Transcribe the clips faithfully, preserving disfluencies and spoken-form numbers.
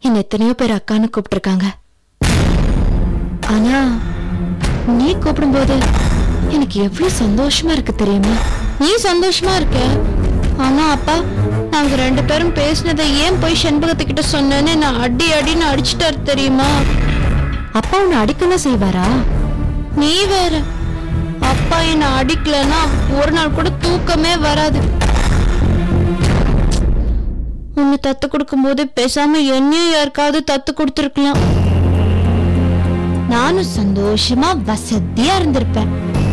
என்ன எத்தனையோ பேர் அக்கான்னு கூப்பிட்டுருக்காங்க. ஆனா நீ கூப்பிடும்போது எனக்கு எவ்வளவு சந்தோஷமா இருக்கு தெரியுமா? நீ சந்தோஷமா இருக்க, ஆனா அப்பா நாங்க ரெண்டு பேரும் பேசினதை ஏன் போய் செண்பகத்துக்கிட்ட சொன்னேன்னு நான் அடி அடின்னு அடிச்சுட்டாரு தெரியுமா? அப்பா உன்னை அடிக்கலாம் செய்வாரா? நீ வேற, அப்பா என்ன அடிக்கலன்னா ஒரு நாள் கூட தூக்கமே வராது. உன்னை தத்து கொடுக்கும் போது பேசாம என்னையும் யாருக்காவது தத்து கொடுத்துருக்கலாம். நானும் சந்தோஷமா வசதியா இருந்திருப்பேன்.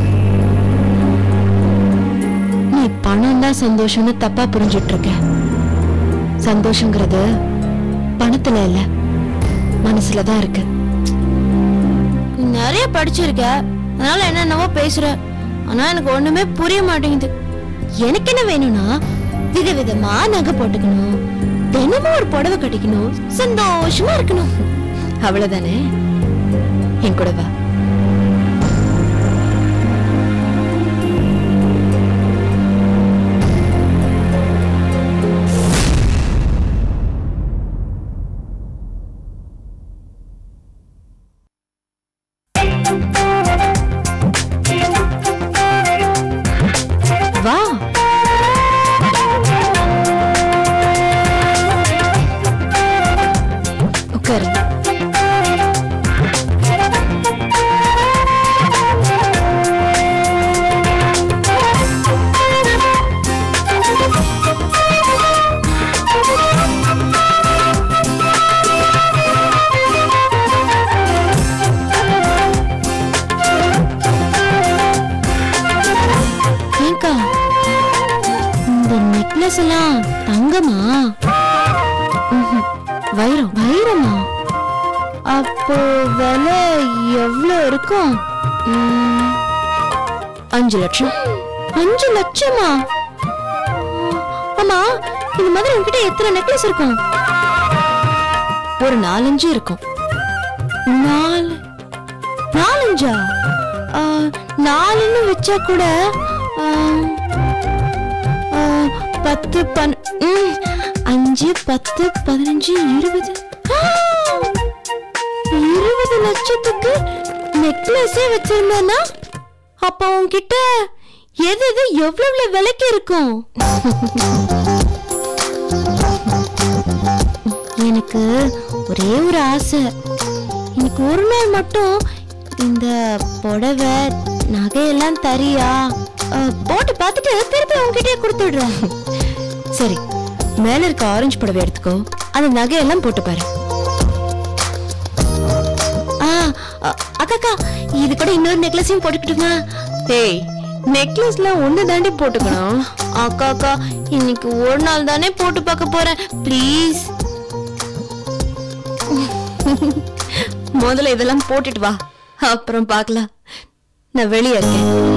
நீ பணம் தான் சந்தோஷம்னு தப்பா புரிஞ்சிட்டு இருக்க. சந்தோஷங்கிறது பணத்துல இல்ல, மனசுலதான் இருக்கு. நிறைய படிச்சிருக்க, அதனால என்னென்னவோ பேசுற. ஆனா எனக்கு ஒண்ணுமே புரிய மாட்டேங்குது. எனக்கு என்ன வேணும்னா விதவிதமா நகை போட்டுக்கணும், தினமும் ஒரு புடவை கட்டிக்கணும், சந்தோஷமா இருக்கணும். அவ்வளவுதானே? என் கூட வா. வா. உட்காரு. தங்கமா? வைரம். வைரமா? அப்போ விலை எவ்வளவு இருக்கும்? அஞ்சு லட்சம். அஞ்சு லட்சமா? ஆமா, இந்த மாதிரி உன்கிட்ட எத்தனை நெக்லஸ் இருக்கும்? ஒரு நாலஞ்சு இருக்கும். நாலு நாலஞ்சா? நாலுன்னு வச்சா கூட பத்து பன் அஞ்சு பத்து பதினஞ்சு இருபது இருபது லட்சத்துக்கு நெக்லஸே வச்சிருந்தேன்னா அப்ப உன்கிட்ட எது எது எவ்வளவு விலைக்கு இருக்கும்? எனக்கு ஒரே ஒரு ஆசை, எனக்கு ஒரு நாள் மட்டும் இந்த புடவை நகையெல்லாம் தரியா? போட்டு பார்த்துட்டு திருப்பி உன்கிட்டே கொடுத்துடுறேன். சரி, மேல இருக்க ஆரஞ்சு புடவை எடுத்துக்கோ, அந்த நகையெல்லாம் போட்டு பாரு. அக்கா, இது கூட இன்னொரு நெக்லஸையும் போட்டுக்கிட்டுமா? ஏய், நெக்லஸ்ல ஒண்ணு தாண்டி போட்டுக்கணும். அக்கா அக்கா இன்னைக்கு ஒரு நாள் தானே போட்டு பார்க்க போறேன், ப்ளீஸ். முதல்ல இதெல்லாம் போட்டுட்டு வா, அப்புறம் பார்க்கலாம். நான் வெளியே இருக்கேன்.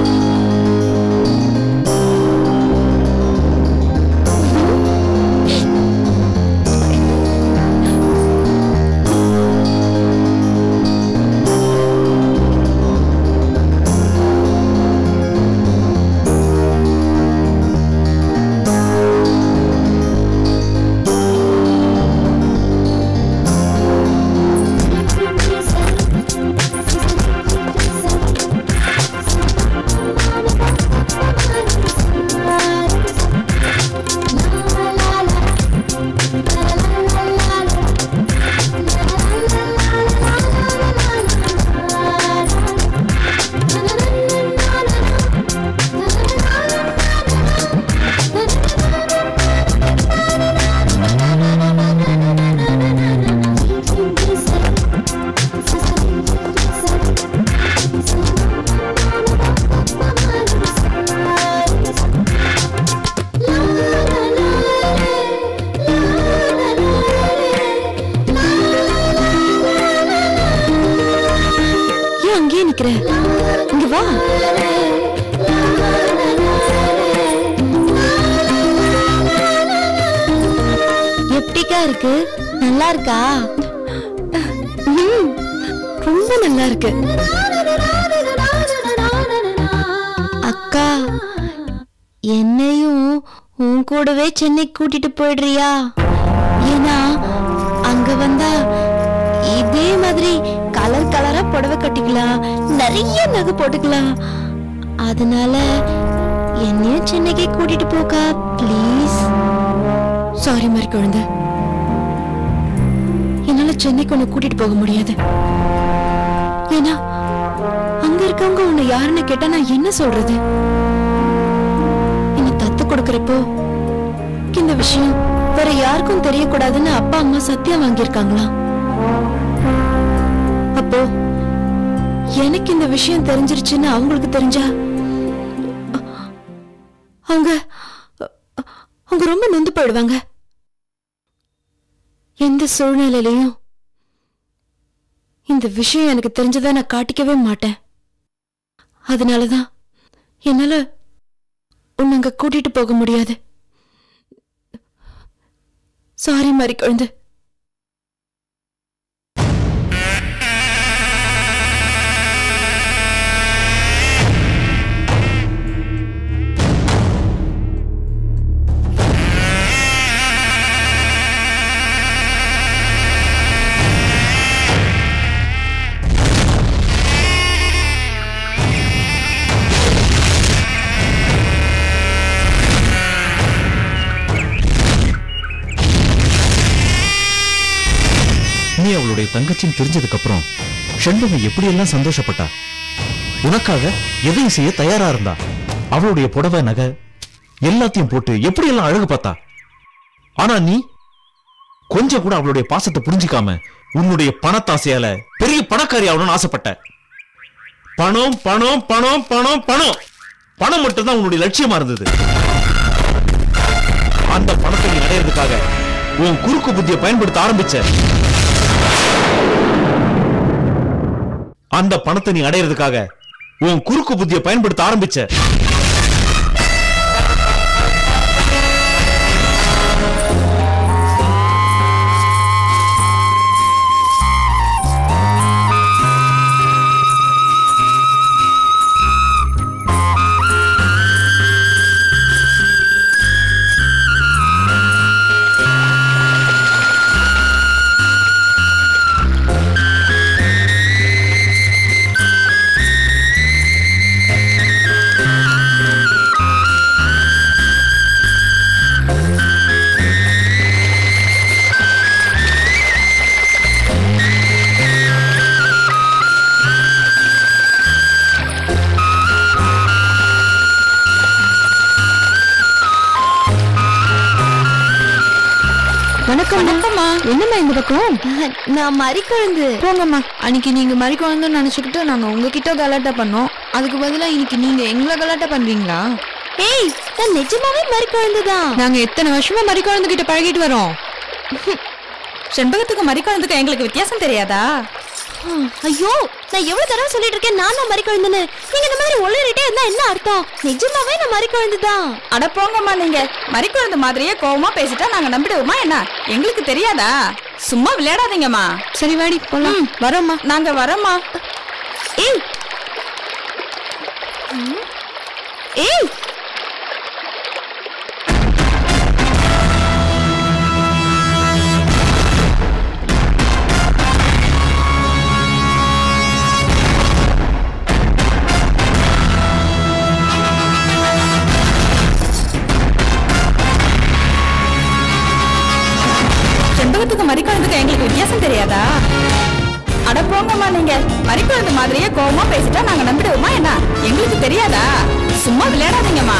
இங்க வா. எப்படிக்கா இருக்கு? நல்லா இருக்கா? ரொம்ப நல்லா இருக்கு. அக்கா, என்னையும் உன் கூடவே சென்னை கூட்டிட்டு போயிடுறியா? ஏன்னா அங்க வந்தா இதே மாதிரி கலர் கலரா புடவை கட்டிக்கலாம், நிறைய நகை போட்டுக்கலாம். அதனால என்னையும் சென்னைக்கு கூட்டிட்டு போக்கா ப்ளீஸ். சாரி மாதிரி குழந்தை, என்னால சென்னைக்கு உன்னை கூட்டிட்டு போக முடியாது. ஏன்னா அங்க இருக்கவங்க உன்னை யாருன்னு கேட்டா நான் என்ன சொல்றது? என்ன தத்து கொடுக்கறப்போ இந்த விஷயம் வேற யாருக்கும் தெரியக்கூடாதுன்னு அப்பா அம்மா சத்தியம் வாங்கியிருக்காங்களா? அப்போ எனக்கு இந்த விஷயம் தெரிஞ்சிருச்சுன்னு அவங்களுக்கு தெரிஞ்சா அவங்க அவங்க ரொம்ப நொந்து போயிடுவாங்க. எந்த சூழ்நிலையிலையும் இந்த விஷயம் எனக்கு தெரிஞ்சதை நான் காட்டிக்கவே மாட்டேன். அதனாலதான் என்னால உன்னை அங்க கூட்டிட்டு போக முடியாது. சாரி மாதிரி குழந்தை. நீ அவளுடைய தங்கச்சின்னு தெரிஞ்சதுக்கு அப்புறம் ஷண்முகம் எப்படி எல்லாம் சந்தோஷப்பட்டா. உனக்காக எதையும் செய்ய தயாரா இருந்தா. அவளுடைய புடவை நகை எல்லாத்தையும் போட்டு எப்படி எல்லாம் அழகு பார்த்தா. ஆனா நீ கொஞ்சம் கூட அவளுடைய பாசத்தை புரிஞ்சுக்காம உன்னுடைய பணத்தாசையால பெரிய பணக்காரி ஆகணும்னு ஆசைப்பட்ட. பணம் பணம் பணம் பணம் பணம் பணம் மட்டும்தான் உன்னுடைய லட்சியமா இருந்தது. அந்த பணத்தை நீ அடையிறதுக்காக உன் குறுக்கு புத்தியை பயன்படுத்த ஆரம்பிச்ச. அந்த பணத்தை நீ அடையிறதுக்காக உன் குறுக்கு புத்தியை பயன்படுத்த ஆரம்பிச்ச. என்னம்மா இந்த பக்கம்? நான் மறி குழந்தை. போங்கம்மா. அன்னைக்கு நீங்க மறி குழந்தைன்னு நினைச்சுக்கிட்டு நாங்க உங்ககிட்ட கலாட்டா பண்ணோம். அதுக்கு பதிலா இன்னைக்கு நீங்க எங்களை கலாட்டா பண்றீங்களா? ஏய், நான் நிஜமாவே மறி குழந்தைதான். நாங்க எத்தனை வருஷமா மறி குழந்தை கிட்ட பழகிட்டு வரோம். செண்பகத்துக்கு மறி குழந்தைக்கு எங்களுக்கு வித்தியாசம் தெரியாதா? ஐயோ, நான் எவ்வளவு தடவை சொல்லிட்டு இருக்கேன் நான் தான் மறி குழந்தைன்னு. நீங்க இந்த மாதிரி ஒளிரிட்டே இருந்தா என்ன அர்த்தம்? நிஜமாவே நான் மறி குழந்தைதான். அட போங்கம்மா, நீங்க மறி குழந்தை மாதிரியே கோவமா பேசிட்டா நாங்க நம்பிடுவோமா என்ன? எங்களுக்கு தெரியாதா? சும்மா விளையாடாதீங்கம்மா. சரி வாடி போலாம். வரோம்மா. நாங்க வரோம்மா. ஏய் ஏய் செண்பகத்துக்கு மறி குழந்தைக்கு எங்களுக்கு வித்தியாசம் தெரியாதா? அட போங்கம்மா, நீங்க மறி குழந்தை மாதிரியே கோவமா பேசிட்டா நாங்க நம்பிடுவோமா என்ன? எங்களுக்கு தெரியாதா? சும்மா விளையாடாதீங்கம்மா.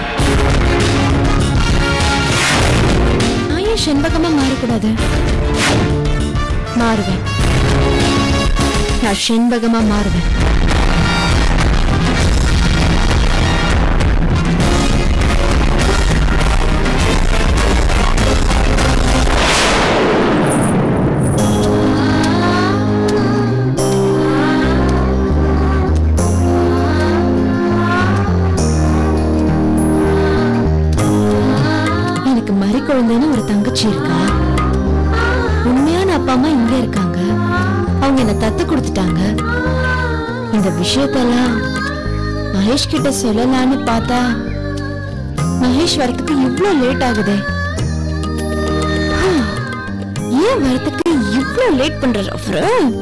நான் ஏன் செண்பகமா மாறக்கூடாது? மாறுவேன். நான் செண்பகமா மாறுவேன். குழந்தைன்னு ஒரு தங்கச்சி இருக்கா. உண்மையான அப்பா அம்மா இங்க இருக்காங்க. அவங்க என்ன தத்து கொடுத்துட்டாங்க. இந்த விஷயத்தெல்லாம் மகேஷ் கிட்ட சொல்லலான்னு பார்த்தா மகேஷ் வரத்துக்கு இவ்ளோ லேட் ஆகுதே. ஏன் வரதுக்கு இவ்ளோ லேட் பண்ற ஜாஃபர்?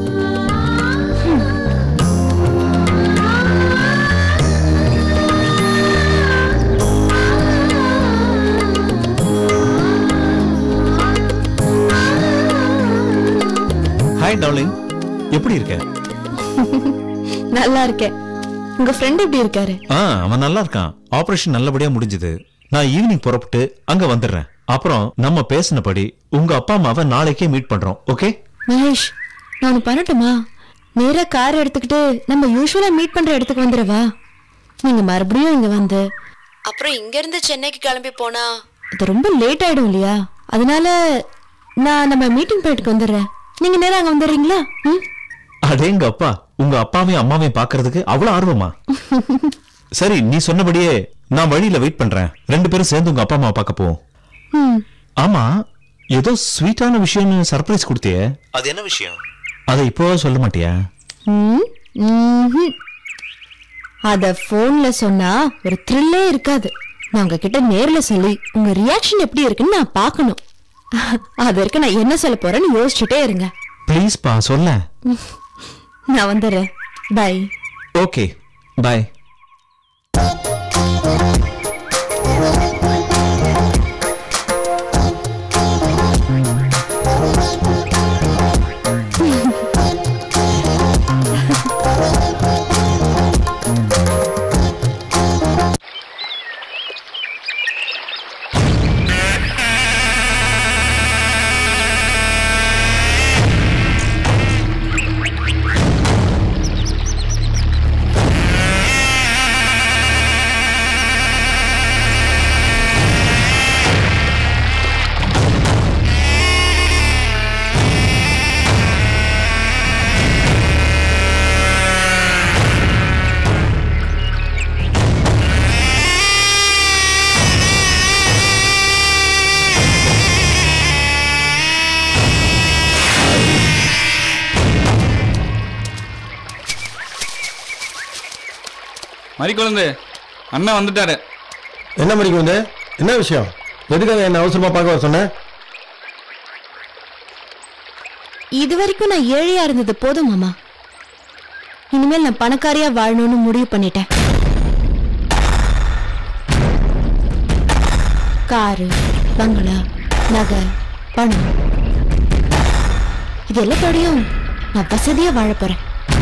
ஹாய் டார்லிங், எப்படி இருக்க? நல்லா இருக்கேன். உங்க ஃப்ரெண்ட் எப்படி இருக்காரு? ஆ, அவன் நல்லா இருக்கான். ஆபரேஷன் நல்லபடியா முடிஞ்சது. நான் ஈவினிங் புறப்பட்டு அங்க வந்துடுறேன். அப்புறம் நம்ம பேசினபடி உங்க அப்பா அம்மாவை நாளைக்கே மீட் பண்றோம். ஓகே மகேஷ், நான் பண்ணட்டுமா? நேரா கார் எடுத்துக்கிட்டு நம்ம யூஸ்வலா மீட் பண்ற இடத்துக்கு வந்துடவா? நீங்க மறுபடியும் இங்க வந்து அப்புறம் இங்க இருந்து சென்னைக்கு கிளம்பி போனா அது ரொம்ப லேட் ஆயிடும் இல்லையா? அதனால நான் நம்ம மீட்டிங் பாயிண்ட்க்கு வந்துடுறேன். நீங்க நேரா அங்க வந்துடுறீங்களா? அடேங்க அப்பா, உங்க அப்பாவையும் அம்மாவையும் பாக்குறதுக்கு அவ்வளவு ஆர்வமா? சரி, நீ சொன்னபடியே நான் வழியில வெயிட் பண்றேன். ரெண்டு பேரும் சேர்ந்து உங்க அப்பா அம்மாவை பார்க்க போவோம். ஆமா, ஏதோ ஸ்வீட்டான விஷயம்னு சர்ப்ரைஸ் கொடுத்தியே, அது என்ன விஷயம்? அதை இப்போ சொல்ல மாட்டியா? அத போன்ல சொன்னா ஒரு த்ரில்லே இருக்காது. நான் உங்ககிட்ட நேர்ல சொல்லி உங்க ரியாக்ஷன் எப்படி இருக்குன்னு நான் பார்க்கணும். அது வரைக்கும் நான் என்ன சொல்ல போறேன்னு யோசிச்சுட்டே இருங்க. ப்ளீஸ் பா, சொல்ல. நான் வந்துடுறேன். பை. Okay, by. மரிக்குழந்து, அண்ணன் வந்துட்டாரு. என்ன மரிக்குழந்து, என்ன விஷயம்? எதுக்காக என்ன அவசரமா பார்க்க வர சொன்ன? இது வரைக்கும் நான் ஏழையா இருந்தது போதும் மாமா. இனிமேல் நான் பணக்காரியா வாழணும்னு முடிவு பண்ணிட்டேன். காரு, பங்களா, நகை, பணம், இது எல்லாத்தோடையும் நான் வசதியா வாழ போறேன்.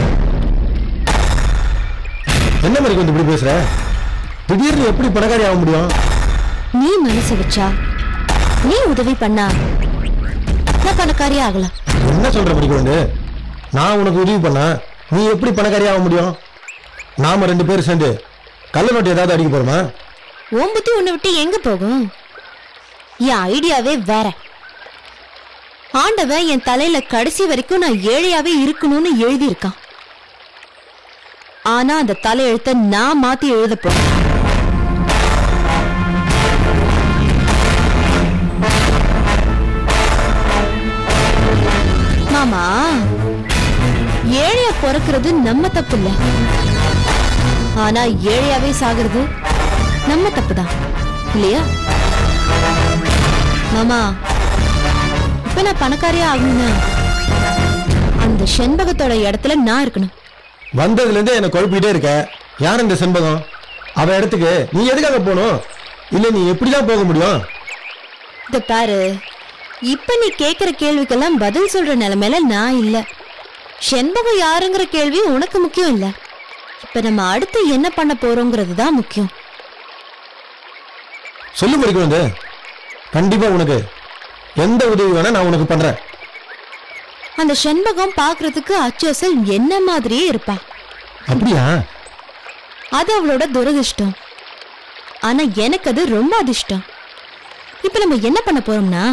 என்ன மாதிரி கொஞ்சம் இப்படி பேசுற? திடீர்னு எப்படி பணக்காரி ஆக முடியும்? நீ மனசு வச்சா, நீ உதவி பண்ணா நான் பணக்காரி ஆகலாம். என்ன சொல்ற மரிக்குழந்து? நான் உனக்கு உதவி பண்ணா நீ எப்படி பணக்காரி ஆக முடியும்? நாம ரெண்டு பேரும் சேர்ந்து கள்ள நோட்டு ஏதாவது அடிக்க போறோமா? உன் புத்தி உன்னை விட்டு எங்க போகும்? என் ஐடியாவே வேற. ஆண்டவன் என் தலையில கடைசி வரைக்கும் நான் ஏழையாவே இருக்கணும்னு எழுதி இருக்கான். ஆனா அந்த தலையெழுத்த நான் மாத்தி எழுத போறேன். மாமா, ஏழையா பிறக்கிறது நம்ம தப்பு இல்ல. ஆனா ஏழையாவே சாகிறது நம்ம தப்புதான் இல்லையா? மாமா, இப்ப நான் பணக்காரியா ஆகணும்னா அந்த செண்பகத்தோட இடத்துல நான் இருக்கணும். வந்ததுல இருந்து என்ன குழப்பிட்டே இருக்க. யார் இந்த செண்பகம்? அவ இடத்துக்கு நீ எதுக்காக போகணும்? இல்ல நீ எப்படிதான் போக முடியும்? இத பாரு, இப்ப நீ கேக்குற கேள்விக்கெல்லாம் பதில் சொல்ற நிலைமையில நான் இல்ல. செண்பகம் யாருங்கிற கேள்வி உனக்கு முக்கியம் இல்ல. இப்ப நம்ம அடுத்து என்ன பண்ண போறோங்கிறது தான் முக்கியம். சொல்லு மரிக்குழந்து, கண்டிப்பா உனக்கு எந்த உதவி வேணா நான் உனக்கு பண்றேன். அந்த செண்பகம் பாக்குறதுக்கு அச்சோசல் என்ன மாதிரியே இருப்பா. அப்படியா? அது அவளோட துரதிர்ஷ்டம். ஆனா எனக்கு அது ரொம்ப அதிர்ஷ்டம். இப்ப நம்ம என்ன பண்ண போறோம்னா,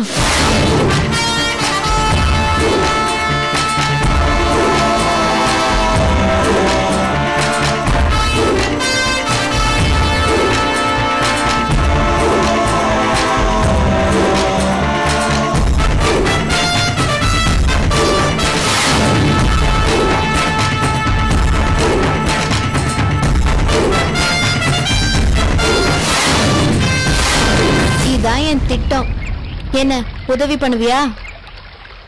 இதான் என் திட்டம். என்ன உதவி பண்ணுவியா?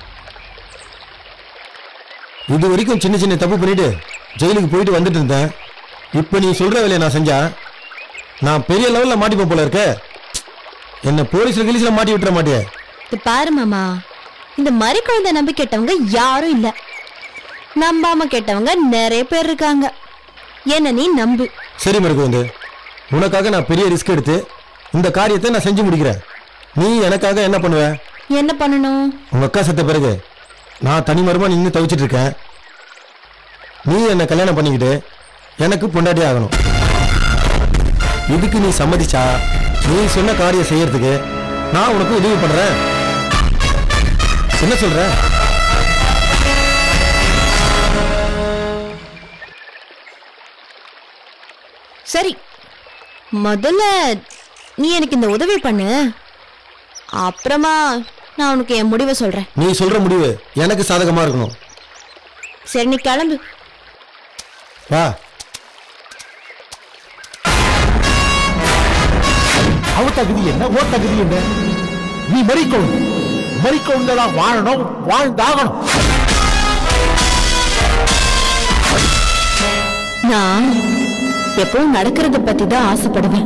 இது வரைக்கும் சின்ன சின்ன தப்பு பண்ணிட்டு ஜெயிலுக்கு போயிட்டு வந்துட்டு இருந்தேன். இப்ப நீ சொல்ற வேலையை நான் செஞ்சா நான் பெரிய லெவல்ல மாட்டிப்பேன் போல இருக்க. என்ன போலீஸ்ல கிலீஸ்ல மாட்டி விட்டுற மாட்டியே. இது பாரு மாமா, இந்த மாதிரி குழந்தை நம்பி கேட்டவங்க யாரும் இல்ல, நம்பாம கேட்டவங்க நிறைய பேர் இருக்காங்க. என்ன நீ நம்பு. சரி மருக்குவந்து, உனக்காக நான் பெரிய ரிஸ்க் எடுத்து இந்த காரியத்தை நான் செஞ்சு முடிக்கிறேன். நீ எனக்காக என்ன பண்ணுவ? என்ன பண்ணணும்? உங்க அக்கா செத்த பிறகு நான் தனி மரமா நின்று தவிச்சிட்டு இருக்கேன். நீ என்ன கல்யாணம் பண்ணிக்கிட்டு எனக்கு பொண்டாட்டி ஆகணும். இதுக்கு நீ சம்மதிச்சா நீ சொன்ன காரியம் செய்யறதுக்கு நான் உனக்கு உதவி பண்றேன். என்ன சொல்ற? சரி, முதல்ல நீ எனக்கு இந்த உதவி பண்ணு, அப்புறமா நான் உனக்கு என் முடிவை சொல்றேன். நீ சொல்ற முடிவு எனக்கு சாதகமா இருக்கணும். சரி, நீ கிளம்பு. வா. அவ தகுதி என்ன, ஓ தகுதி என்ன? நீ மறிக்கணும், மறிக்கொண்டுதான் வாழணும், வாழ்ந்தாகணும். நான் எப்பவும் நடக்கிறத பத்தி தான் ஆசைப்படுவேன்.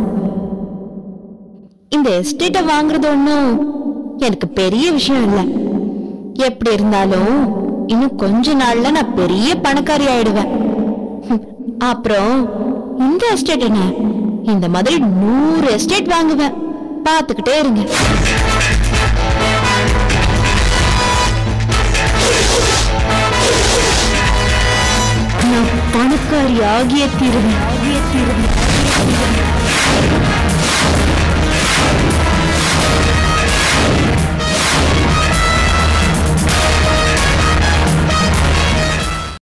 இந்த எஸ்டேட்டை வாங்குறது ஒன்றும் எனக்கு பெரிய விஷயம் இல்லை. எப்படி இருந்தாலும் இன்னும் கொஞ்ச நாள்ல நான் பெரிய பணக்காரி ஆயிடுவேன். அப்புறம் இந்த எஸ்டேட் என்ன, இந்த மாதிரி நூறு எஸ்டேட் வாங்குவேன். பார்த்துக்கிட்டே இருங்க. நான் பணக்காரி ஆகிய தீருவேன் ஆகிய தீருவேன்